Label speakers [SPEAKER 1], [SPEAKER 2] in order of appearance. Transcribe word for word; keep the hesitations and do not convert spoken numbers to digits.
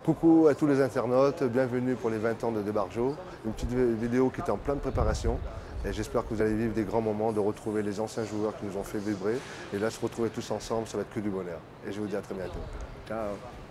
[SPEAKER 1] Coucou à tous les internautes, bienvenue pour les vingt ans de Debarjo. Une petite vidéo qui est en pleine préparation. Et j'espère que vous allez vivre des grands moments, de retrouver les anciens joueurs qui nous ont fait vibrer. Et là, se retrouver tous ensemble, ça va être que du bonheur. Et je vous dis à très bientôt. Ciao.